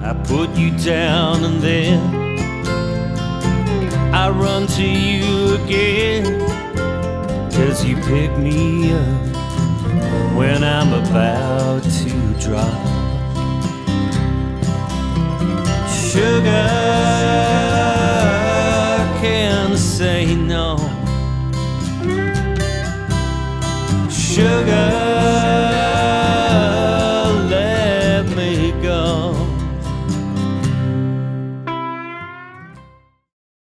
I put you down and then I run to you again, 'cause you pick me up when I'm about to drop. Sugar,